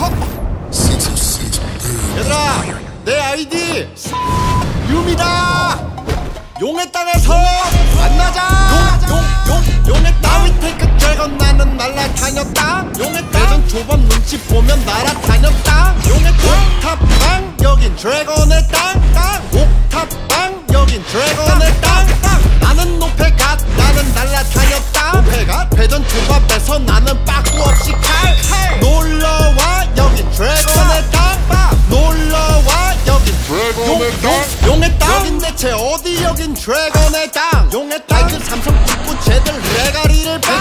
얘들아, 내 아이디 유미다. 용의 땅에서 만나자. 용의 땅. 위테이크 드래곤 나는 날아다녔다. 용의 땅. 대전 조범 눈치 보면 날아다녔다. 용의 땅. 옥탑방 여긴 드래곤의 땅. 옥탑방 여긴 드래곤의 땅. 나는 노페갓 나는 날아다녔다. 노페갓 대전 조밥에서 나는 빠꾸 없이 칼. 놀러와 여긴 드래곤의 땅. 놀러와 여긴 드래곤의 땅. 용의 땅. 여긴 대체 어디 여긴 드래곤의 땅. 용의 땅. 그 삼성 축구 쟤들 레가리를 봐.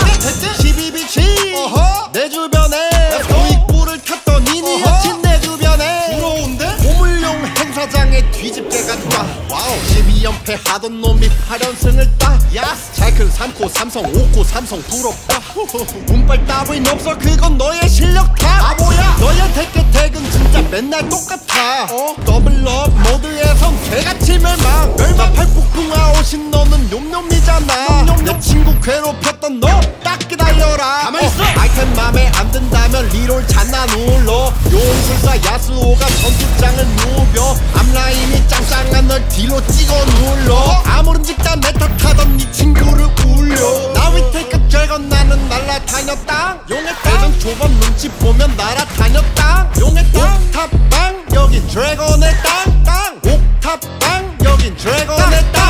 12비치 내 주변에 부익부를 탔더니 니 여친 내 주변에 부러운데? 고물용 행사장에 뒤집게 갔다. 와우 12연패 하던 놈이 8연승을 따. 야스 잘 큰 3코 삼성 5코 삼성 부럽다. 운빨 따윈 없어 그건 너의 실력 탓. 바보야 너의 태클택은 진짜 맨날 똑같아. 더블업 모드에선 개같이 멸망. 팔폭풍아 오신 너는 놈놈이잖아. 내 친구 괴롭혔던 너 딱 기다려라. 가만있어. 아이템 맘에 안 든다면 리롤 잔나 눌러. 용술사 야스오가 전투장을 누벼. 앞라인이 짱짱한 널 뒤로 찍어 눌러. 아무런 집단 메타 타던 네 친구를 울려. 나 위테이크 드래곤 나는 날아다녔다. 용의 대전 조범 눈치 보면 날아다녔다. 용의 옥탑방 여긴 드래곤의 땅. 옥탑방 여긴 드래곤의 땅.